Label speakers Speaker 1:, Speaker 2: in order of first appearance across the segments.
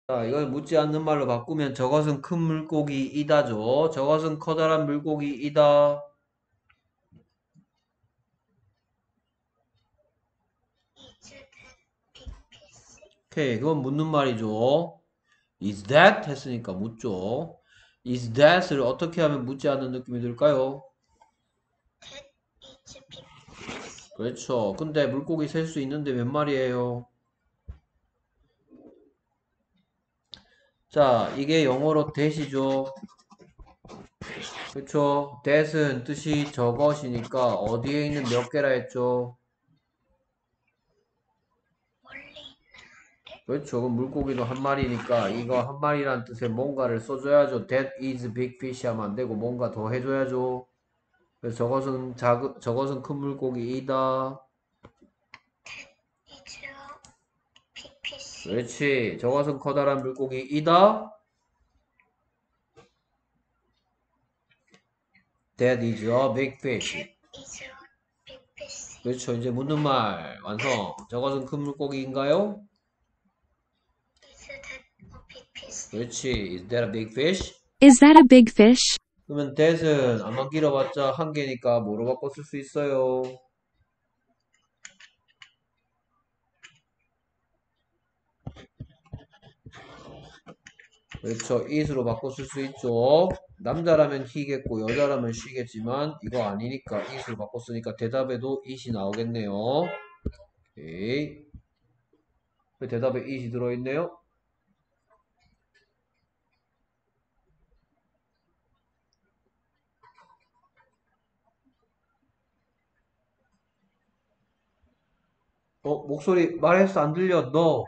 Speaker 1: 자, 이걸 묻지 않는 말로 바꾸면 저것은 큰 물고기이다죠. 저것은 커다란 물고기이다. 오케이, 그건 묻는 말이죠. Is that? 했으니까 묻죠. Is that을 어떻게 하면 묻지 않는 느낌이 들까요? 그렇죠. 근데 물고기 셀 수 있는데 몇 마리예요? 자, 이게 영어로 that이죠. 그렇죠. that은 뜻이 저것이니까 어디에 있는 몇 개라 했죠? 그렇죠. 그럼 물고기도 한 마리니까 이거 한 마리란 뜻에 뭔가를 써줘야죠. That is big fish 하면 안 되고 뭔가 더 해줘야죠. 그래서 저것은 큰 물고기이다. 그렇지. 저것은 커다란 물고기이다. That is a big fish. 그렇죠. 이제 묻는 말 완성. 저것은 큰 물고기인가요? 그렇지. Is that a big fish?
Speaker 2: Is that a big fish?
Speaker 1: 그러면 that은 안만 길어봤자 한 개니까 뭐로 바꿔 쓸 수 있어요? 그렇죠. it으로 바꿔 쓸 수 있죠. 남자라면 he겠고 여자라면 she겠지만 이거 아니니까 it으로 바꿔 쓰니까 대답에도 it이 나오겠네요. 오케이. 대답에 it이 들어있네요. 목소리 말했어 안 들려 너.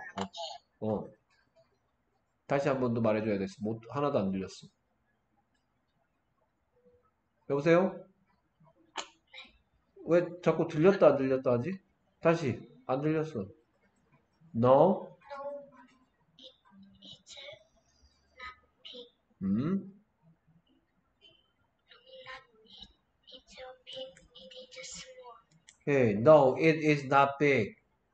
Speaker 1: 다시 한 번 더 말해줘야겠어. 하나도 안 들렸어. 여보세요? 왜 자꾸 들렸다 안 들렸다 하지? 다시 안 들렸어. No? 음? Hey, no, it is not big.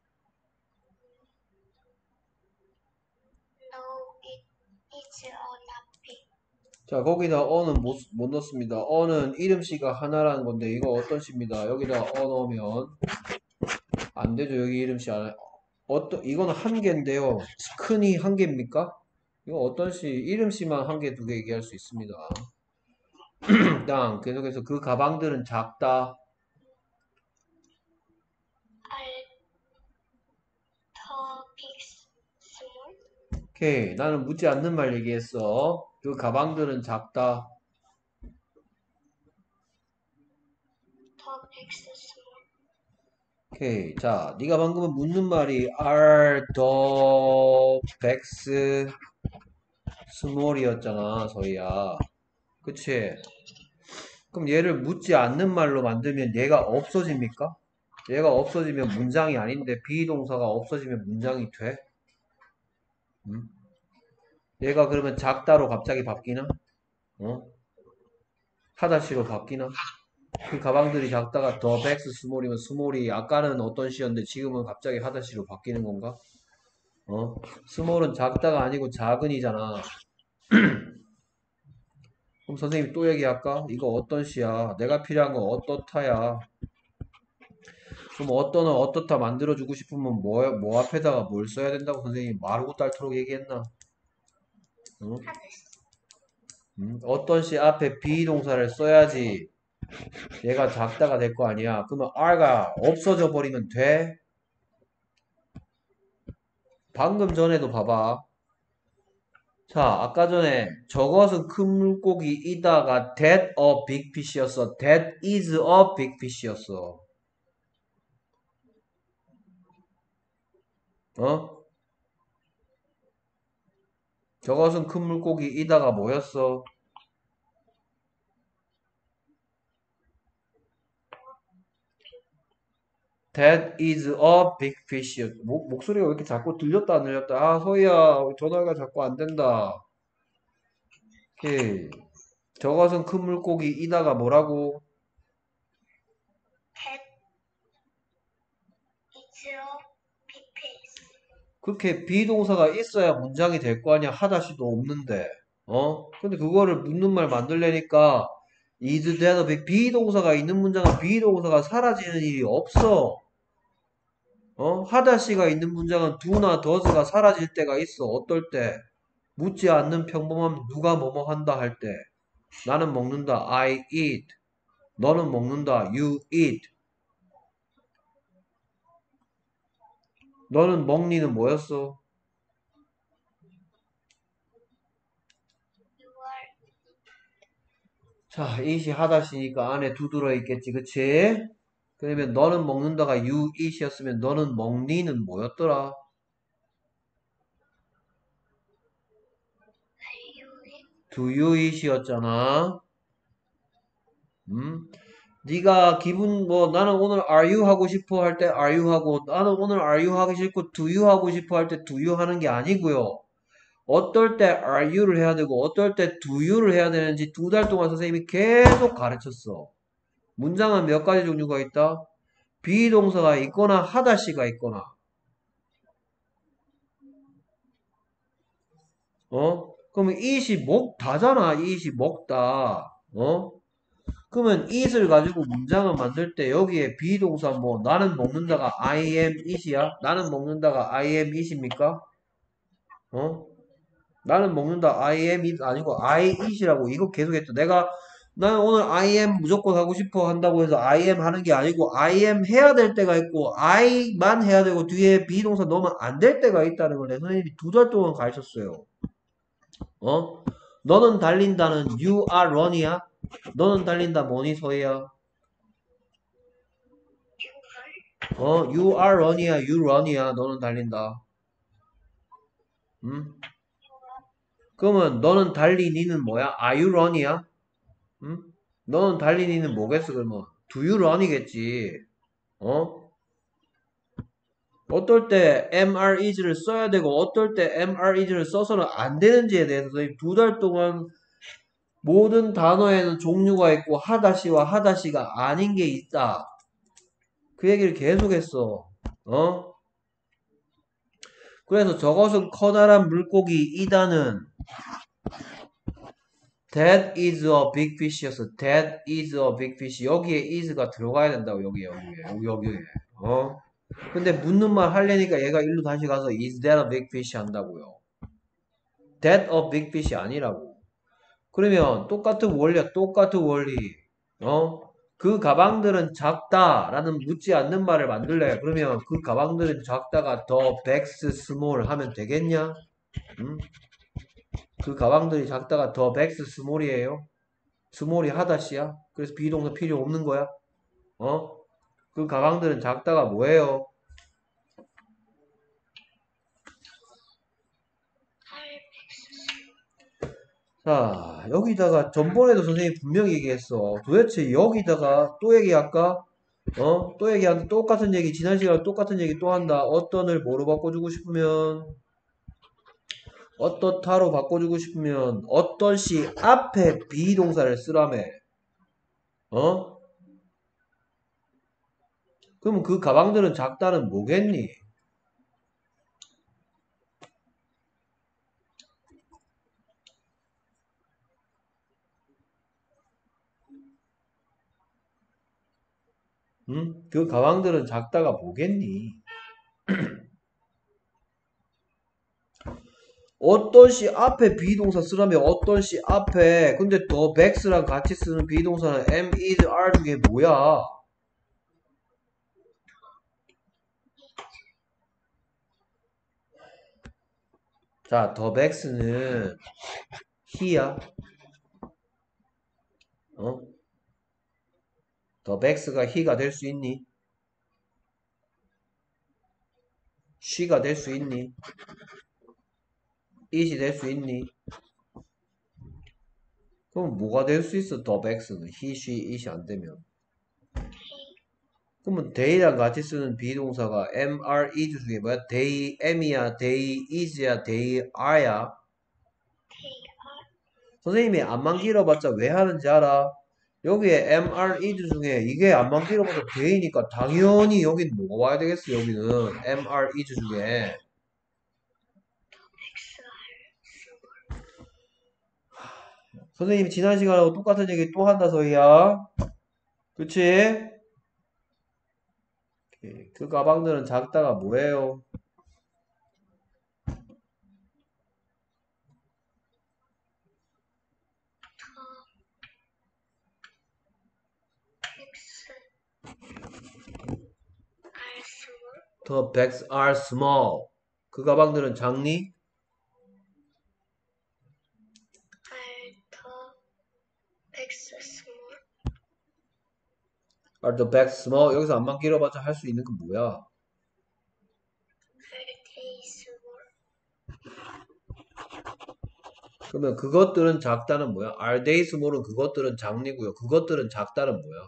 Speaker 1: 자, 거기다 어는 못 넣습니다. 어는 이름씨가 하나라는 건데 이거 어떤 씨입니다. 여기다 어 넣으면 안 되죠. 여기 이름씨 안 이거는 한 개인데요. 큰이 한 개입니까? 이거 어떤 씨 이름씨만 한 개, 두 개 얘기할 수 있습니다. 계속해서 그 가방들은 작다. 오케이. 나는 묻지 않는 말 얘기했어. 그 가방들은 작다. 오케이. 자, 네가 방금 묻는 말이 are the bags small이었잖아, 서희야. 그치? 그럼 얘를 묻지 않는 말로 만들면 얘가 없어집니까? 얘가 없어지면 문장이 아닌데 비동사가 없어지면 문장이 돼? 음? 얘가 그러면 작다로 갑자기 바뀌나? 어? 하다시로 바뀌나? 그 가방들이 작다가 더 백스 스몰이면 스몰이 아까는 어떤 시였는데 지금은 갑자기 하다시로 바뀌는 건가? 스몰은 작다가 아니고 작은이잖아. 그럼 선생님 또 얘기할까? 이거 어떤 시야? 내가 필요한 건 어떻다야. 그럼 어떤은 어떻다 만들어주고 싶으면 뭐 앞에다가 뭘 써야 된다고 선생님이 마르고 닳도록 얘기했나? 응? 어떤 시 앞에 비동사를 써야지 얘가 작다가 될 거 아니야. 그러면 R가 없어져 버리면 돼? 방금 전에도 봐봐. 자, 아까 전에 저것은 큰 물고기이다가 that a big fish였어. That is a big fish였어. 어? 저것은 큰 물고기이다가 뭐였어? That is a big fish였. 목소리가 왜 이렇게 자꾸 들렸다 안 들렸다? 아, 소희야, 전화가 자꾸 안 된다. 오케이. 저것은 큰 물고기이다가 뭐라고? 그렇게 비동사가 있어야 문장이 될 거 아니야. 하다시도 없는데. 근데 그거를 묻는 말 만들려니까 is that a big 비동사가 있는 문장은 비동사가 사라지는 일이 없어. 하다시가 있는 문장은 do나 does가 사라질 때가 있어. 어떨 때? 묻지 않는 평범함 누가 뭐뭐 한다 할 때. 나는 먹는다. I eat. 너는 먹는다. You eat. 너는 먹니는 뭐였어? 자, eat이 하다시니까 안에 do 들어있겠지. 그치? 그러면 너는 먹는다가 you eat이었으면 너는 먹니는 뭐였더라? do you eat이었잖아. 네가 기분 뭐 나는 오늘 are you 하고 싶어 할 때 are you 하고 나는 오늘 are you 하기 싫고 do you 하고 싶어 할 때 do you 하는 게 아니고요. 어떨 때 are you를 해야 되고 어떨 때 do you를 해야 되는지 2달 동안 선생님이 계속 가르쳤어. 문장은 몇 가지 종류가 있다? 비동사가 있거나 하다시가 있거나 그러면 it이 먹다잖아. it이 먹다. 그러면 it을 가지고 문장을 만들 때 여기에 비동사 뭐 나는 먹는다가 I am it이야? 나는 먹는다가 I am it입니까? 나는 먹는다 I am it 아니고 I it이라고 이거 계속했죠. 나는 오늘 I am 무조건 하고 싶어 한다고 해서 I am 하는 게 아니고 I am 해야 될 때가 있고 I만 해야 되고 뒤에 비동사 넣으면 안 될 때가 있다는 걸 내 선생님이 2달 동안 가르쳤어요. 너는 달린다는 you are run이야? 너는 달린다 뭐니 서희야? you are run이야 you run이야 너는 달린다. 그러면 너는 달리니는 뭐야? Are you run이야? 너는 달리니는 뭐겠어 그러면? Do you run이겠지. 어떨 때 MR is를 써야 되고 어떨 때 MR is를 써서는 안 되는지에 대해서 저희 2달 동안 모든 단어에는 종류가 있고 하다시와 하다시가 아닌 게 있다. 그 얘기를 계속했어. 그래서 저것은 커다란 물고기이다는 That is a big fish였어. That is a big fish. 여기에 is가 들어가야 된다고 여기에. 근데 묻는 말 하려니까 얘가 일로 다시 가서 is that a big fish 한다고요. That a big fish 아니라고. 그러면 똑같은 원리야. 똑같은 원리. 그 가방들은 작다라는 묻지 않는 말을 만들래. 그러면 그 가방들은 작다가 the bags small 하면 되겠냐? 그 가방들이 작다가 the bags small이에요. small이 하다시야. 그래서 비동사 필요 없는 거야. 그 가방들은 작다가 뭐예요? 자, 여기다가 전번에도 선생님이 분명히 얘기했어. 도대체 여기다가 또 얘기할까? 또 얘기한다. 똑같은 얘기, 지난 시간에 똑같은 얘기 또 한다. 어떤을 뭐로 바꿔주고 싶으면, 어떻다로 바꿔주고 싶으면, 어떤 시 앞에 비동사를 쓰라며. 그러면 그 가방들은 작다는 뭐겠니? 그 가방들은 작다가 뭐겠니? 어떤 시 앞에 비동사 쓰라며 어떤 시 앞에 근데 더 백스랑 같이 쓰는 비동사는 am, is, are 중에 뭐야? 자, 더 백스는 he야. 더 백스가 he가 될 수 있니? she가 될 수 있니? it이 될 수 있니? 그럼 뭐가 될 수 있어? 더 백스는 he, she, it이 안 되면 그러면 they랑 같이 쓰는 비동사가 am, are, is 중에 뭐야? they, am이야, they, is야, they, are야. 선생님이 안만 길어봤자 왜 하는지 알아? 여기에 am, are, is 중에 이게 안만 길어봐도 they니까 당연히 여긴 뭐가 와야 되겠어? 여기는 am, are, is 중에 선생님이 지난 시간하고 똑같은 얘기 또 한다, 소희야. 그치? 오케이. 그 가방들은 작다가 뭐예요? The bags are small. 그 가방들은 작니? Are the bags small? 여기서 안만 길어봤자 할 수 있는 건 뭐야? 그러면 그것들은 작다는 뭐야? Are they small은 그것들은 작니고요. 그것들은 작다는 뭐야?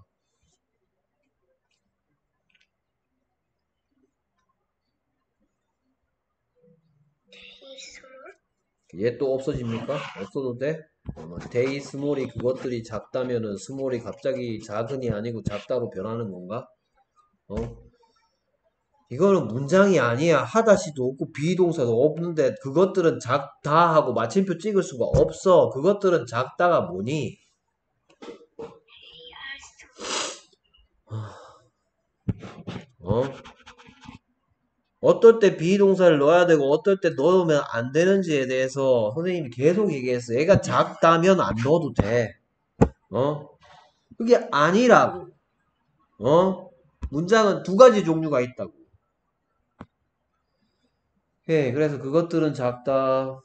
Speaker 1: 얘 또 없어집니까? 없어도 돼? they small이 그것들이 작다면은 small이 갑자기 작은이 아니고 작다로 변하는 건가? 어? 이거는 문장이 아니야. 하다시도 없고 비동사도 없는데 그것들은 작다 하고 마침표 찍을 수가 없어. 그것들은 작다가 뭐니? 어? 어떨 때 비동사를 넣어야 되고 어떨 때 넣으면 안 되는지에 대해서 선생님이 계속 얘기했어. 얘가 작다면 안 넣어도 돼. 어? 그게 아니라고. 어? 문장은 두 가지 종류가 있다고. 예, 그래서 그것들은 작다.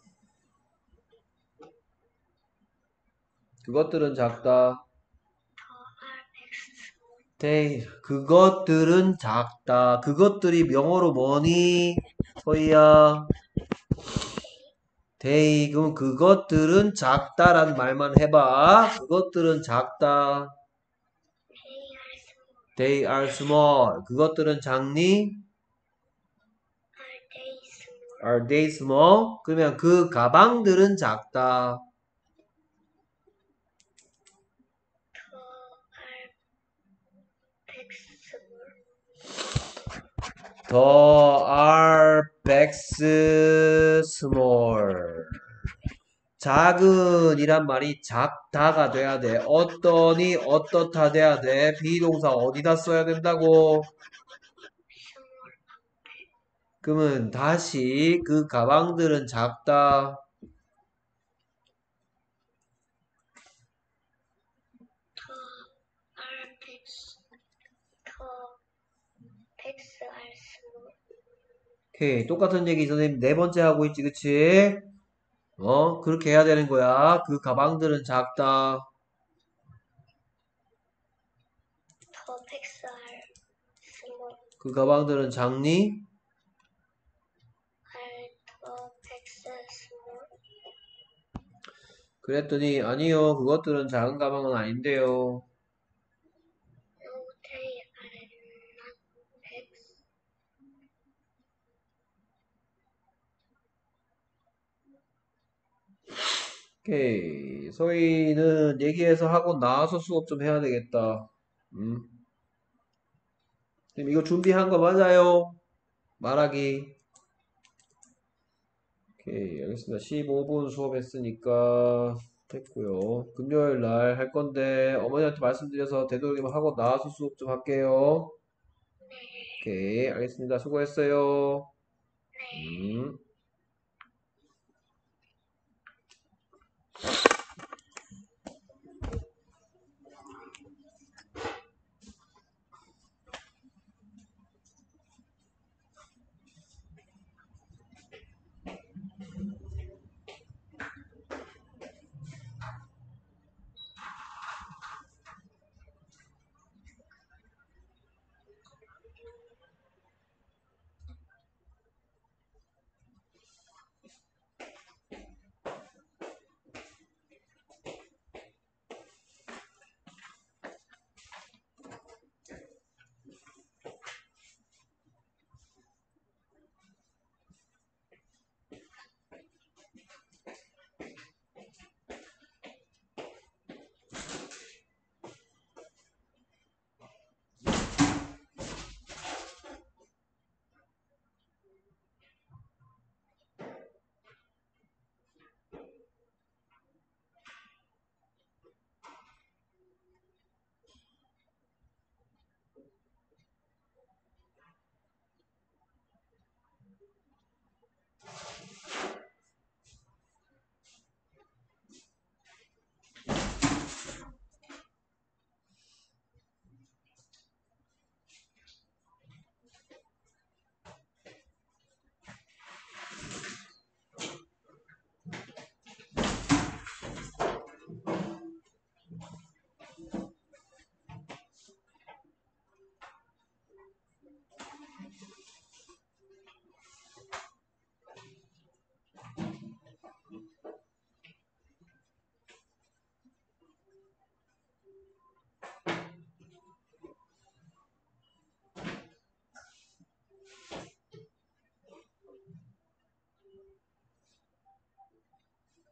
Speaker 1: 그것들은 작다. 그것들은 작다. 그것들이 명어로 뭐니? 소희야. 그럼 그것들은 작다란 말만 해봐. 그것들은 작다. They are small. 그것들은 작니? Are they small? 그러면 그 가방들은 작다. The are bags small. 작은 이란 말이 작다가 돼야 돼. 어떠니 어떻다 돼야 돼. 비동사 어디다 써야 된다고? 그러면 다시 그 가방들은 작다. 오케이. 똑같은 얘기 선생님 네 번째 하고 있지, 그치? 그렇게 해야 되는 거야. 그 가방들은 작다. 그 가방들은 작니? 그랬더니 아니요. 그것들은 작은 가방은 아닌데요. 오케이. 소희는 얘기해서 하고 나와서 수업 좀 해야 되겠다. 음. 지금 이거 준비한 거 맞아요? 말하기. 오케이. 알겠습니다. 15분 수업했으니까 됐고요. 금요일 날 할 건데 어머니한테 말씀드려서 되도록이면 하고 나와서 수업 좀 할게요. 오케이. 알겠습니다. 수고했어요. 음.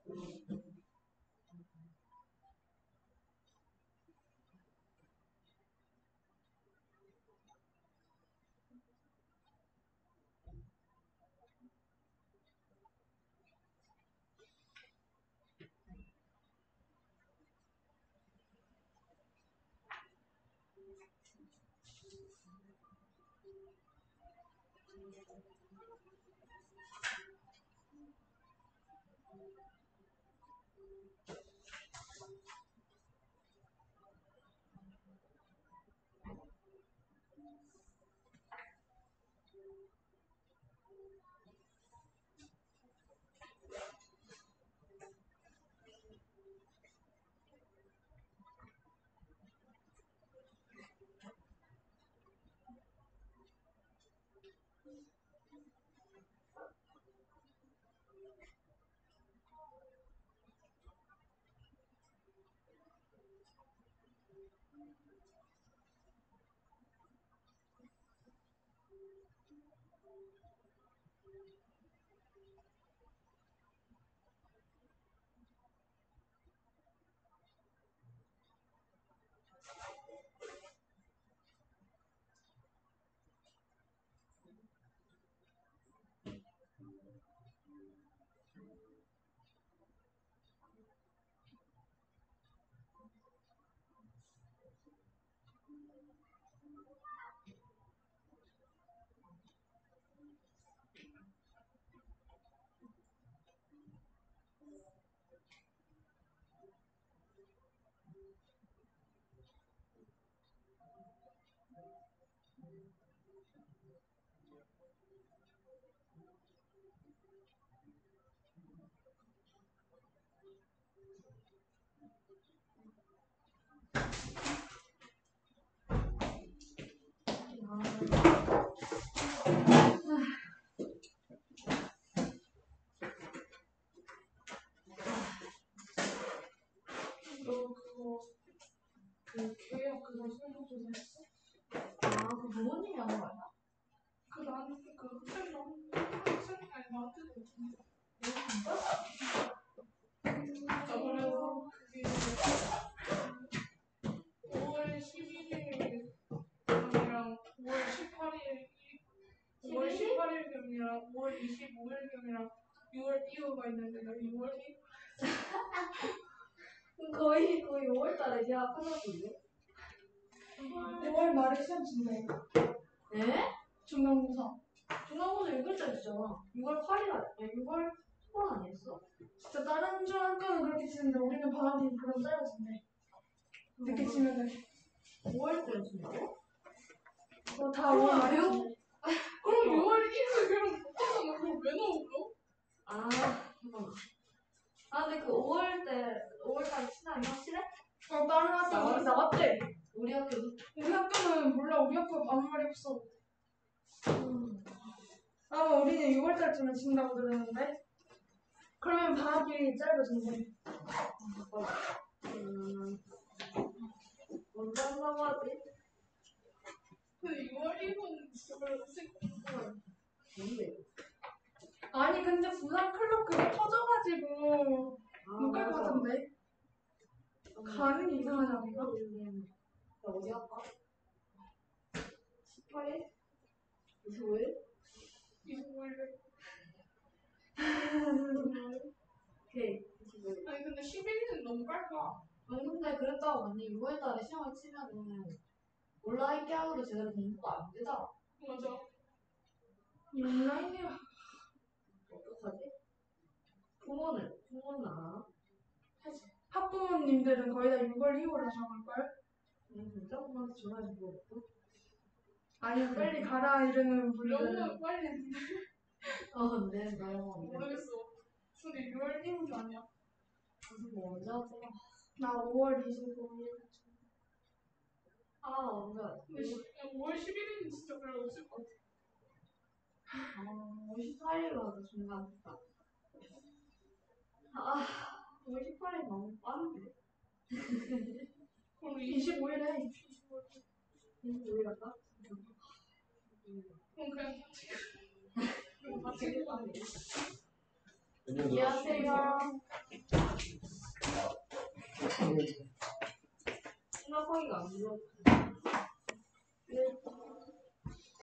Speaker 3: 너 그거 그 계약 그거 설명조사했어?
Speaker 4: 아, 그 부모님이 하는 거 아니야?
Speaker 3: 그 나한테 그 학생이 나한테 줬는데. 그래서 그게 5월 11일 경이랑 5월 18일 5월 18일 경이랑 5월 25일 경이랑 6월 1호가 있는데 나 6월 1일
Speaker 4: 거의 5월달에 계약 끝났던데?
Speaker 3: 5월 말에 시험 친대.
Speaker 4: 에?
Speaker 3: 중간고사.
Speaker 4: 중간고사 6월달이잖아. 6월 8일 아니야? 6월 8일 아니었어?
Speaker 3: 진짜 다른 중학교는 그렇게 치는데 우리는 방학이 그럼 짧아진대. 늦게 치면은
Speaker 4: 5월달에 준다고?
Speaker 3: 그거 다 5월 말에
Speaker 4: 배우?
Speaker 3: 친대. 그럼 6월 1일에 그냥 못하잖아. 그럼 왜 넣어?
Speaker 4: 아, 잠깐만. 아, 근데 그 5월달 친다는 게 확실해?
Speaker 3: 다른 학교 나왔대.
Speaker 4: 우리 학교도?
Speaker 3: 우리 학교는 몰라. 우리 학교 아무 말이 없어. 아마 우리는 6월달쯤에 친다고 들었는데. 그러면 방학이 짧아진대.
Speaker 4: 언제 한다고 하지?
Speaker 3: 근데 6월 1일은 진짜 별로 없을 것 같아.
Speaker 4: 뭔데?
Speaker 3: 아니 근데 부산 클럽 그거 터져가지고
Speaker 4: 아,
Speaker 3: 못 갈 것
Speaker 4: 맞아.
Speaker 3: 같은데. 가는 게 이상하지 않을까?
Speaker 4: 나 어디 갈까? 18일? 25일?
Speaker 3: 25일에.
Speaker 4: 오케이, 25일.
Speaker 3: 아니 근데 11일은 너무 짧아.
Speaker 4: 아니, 근데 그랬다고 언니 6월달에 시험을 치면은 온라인 계약으로 제대로 공부가 안 되잖아.
Speaker 3: 맞아. 온라인이야.
Speaker 4: 어떡하지? 부모는 안 하나?
Speaker 3: 학부모님들은 거의 다 6월, 2월 하셔갈걸?
Speaker 4: 진짜? 엄마한테 전화해서 물어볼까?
Speaker 3: 아니 빨리 가라 이러는 분들은 너무 빨리 했는데.
Speaker 4: 네, 나요.
Speaker 3: 모르겠어. 근데 6월 1일도 아니야.
Speaker 4: 무슨 뭐 언제 하지?
Speaker 3: 나 5월 25일.
Speaker 4: 아, 언제 하지?
Speaker 3: 근데 5월 11일은 진짜 별로 없을 것 같아.
Speaker 4: 아, 54일로 하자, 중간고사. 아, 58일 너무 빠른데?
Speaker 3: 그럼 25일에
Speaker 4: 25일 할까?
Speaker 3: 그럼 그냥
Speaker 4: 되게 빠르네. 안녕하세요. 생각하기가 안 들어.